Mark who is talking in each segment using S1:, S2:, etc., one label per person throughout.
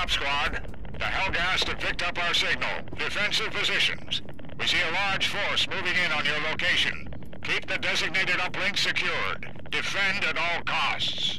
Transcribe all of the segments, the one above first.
S1: Op squad. The Helghast have picked up our signal. Defensive positions. We see a large force moving in on your location. Keep the designated uplink secured. Defend at all costs.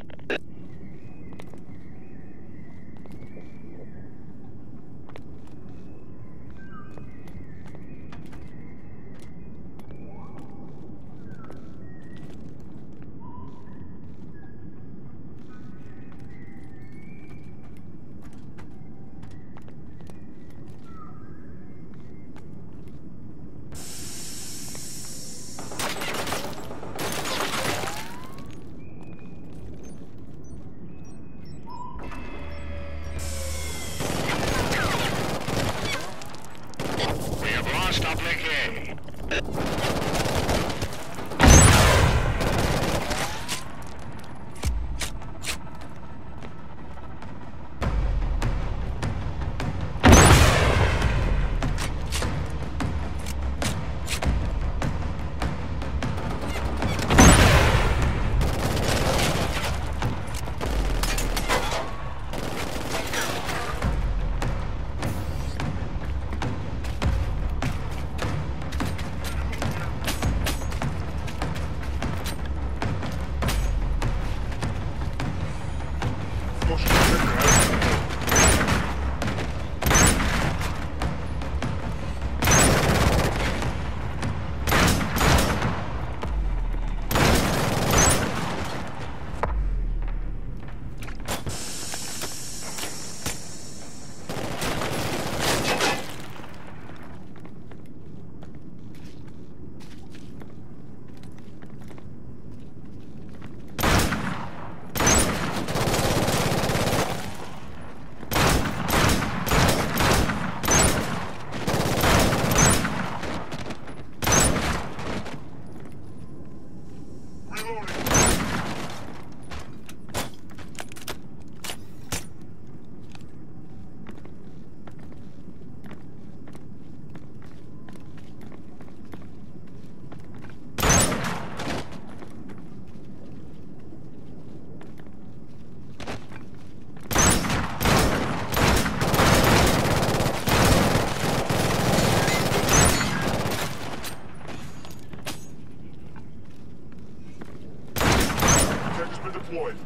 S2: Deployed.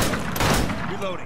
S3: Reloading.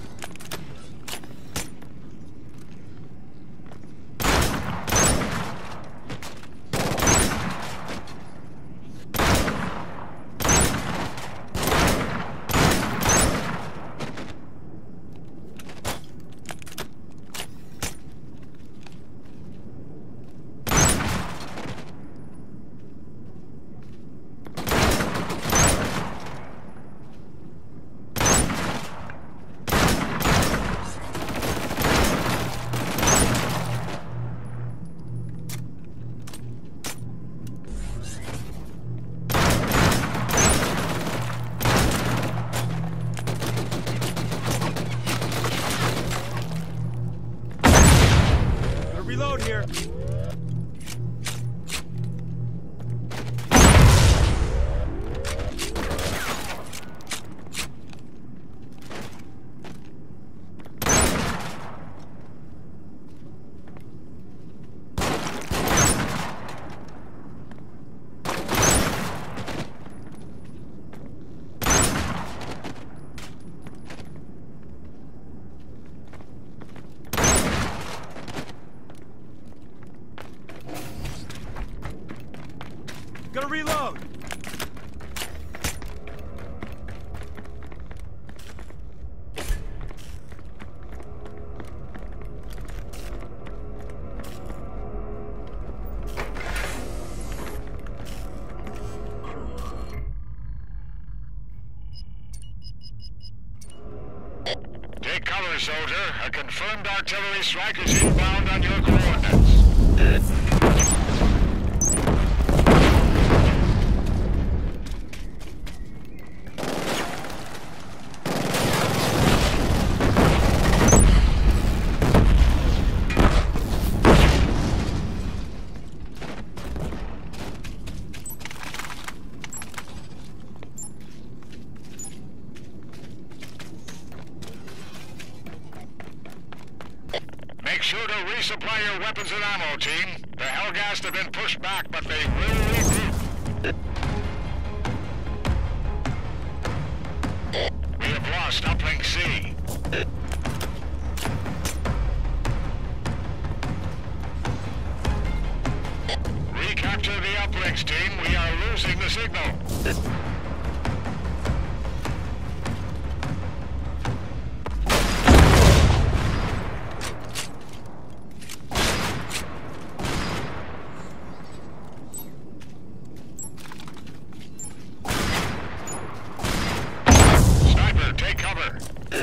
S3: Reload here. Gonna reload!
S1: Take cover, soldier. A confirmed artillery strike is inbound on your coordinates. Make sure to resupply your weapons and ammo, team. The Hellgast have been pushed back, but they will regroup. We have lost Uplink C. Recapture the uplinks, team. We are losing the signal. Sniper, take cover.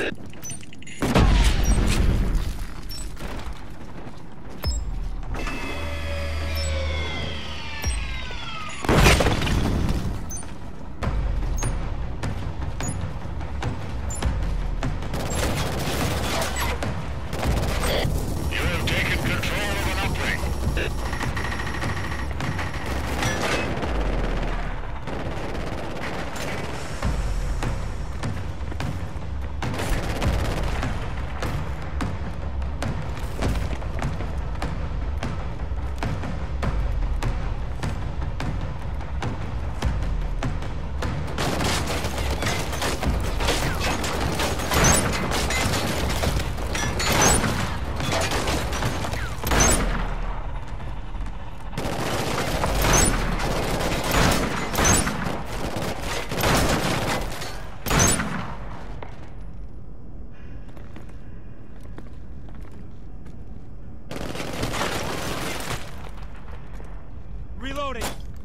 S3: Reloading.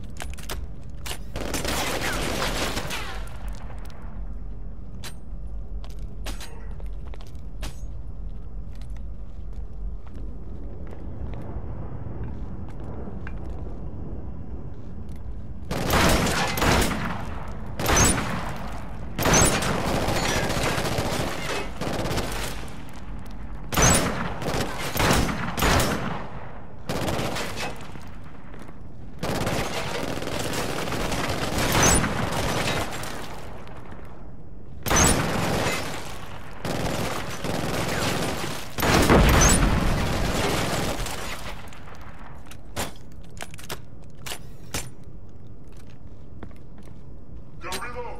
S2: Go reload.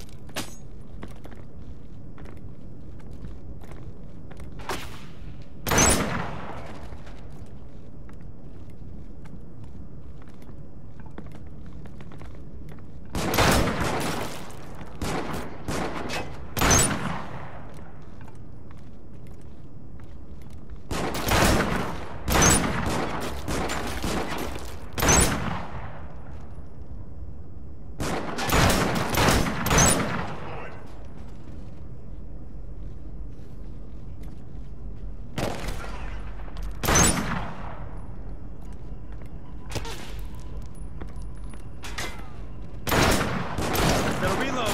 S3: Gotta reload.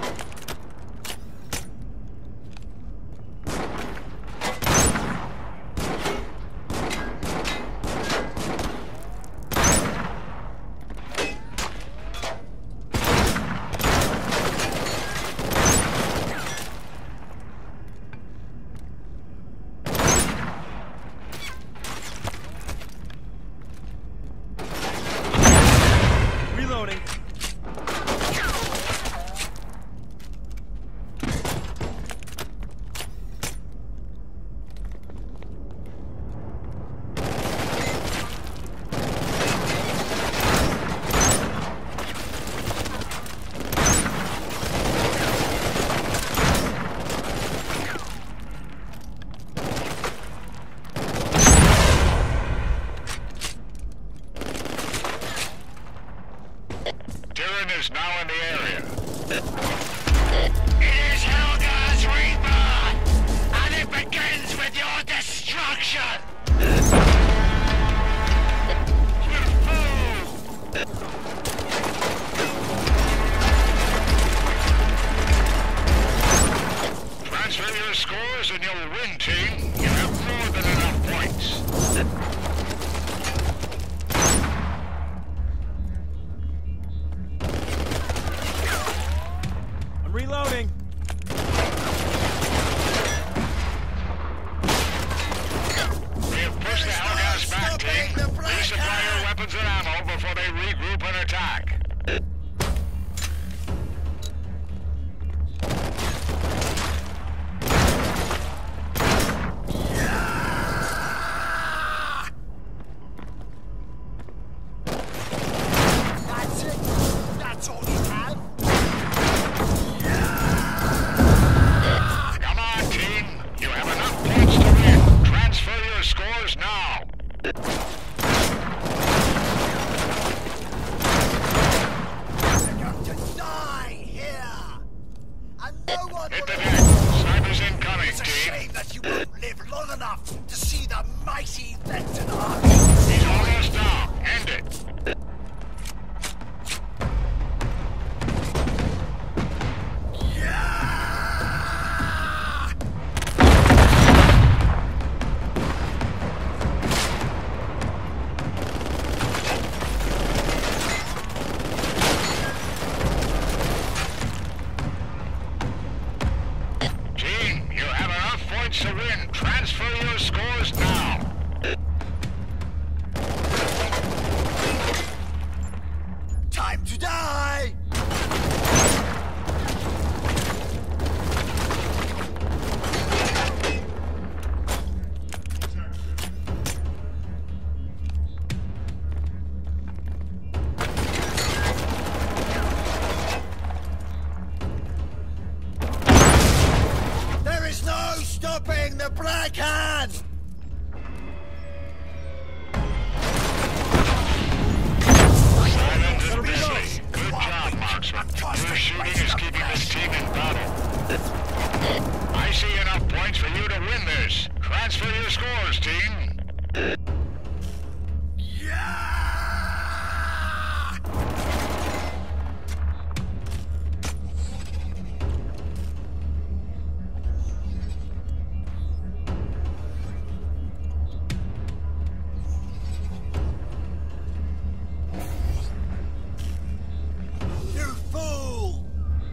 S3: Reloading.
S1: Tyrion is now in the area.
S4: It is Helga's rebirth, and it begins with your destruction!
S1: Transfer your scores and you'll win, team. You have more than enough points.
S3: I'm reloading.
S5: I can!
S1: Silent and busy. Good job, Marksman. Your shooting is keeping this team in battle. I see enough points for you to win this. Transfer your scores, team.
S5: You fool!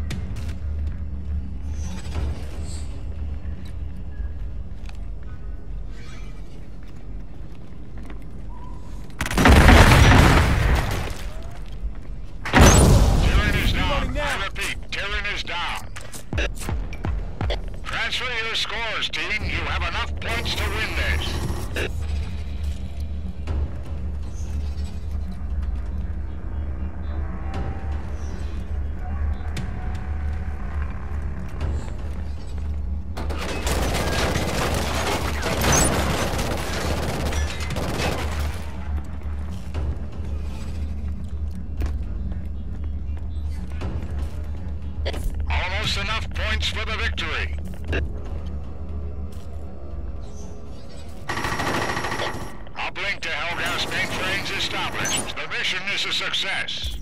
S1: Tyrion is down. I repeat, Tyrion is down. Transfer your scores, team. You have enough points to win this. Almost enough points for the victory. Uplink to Helghast mainframes established. The mission is a success.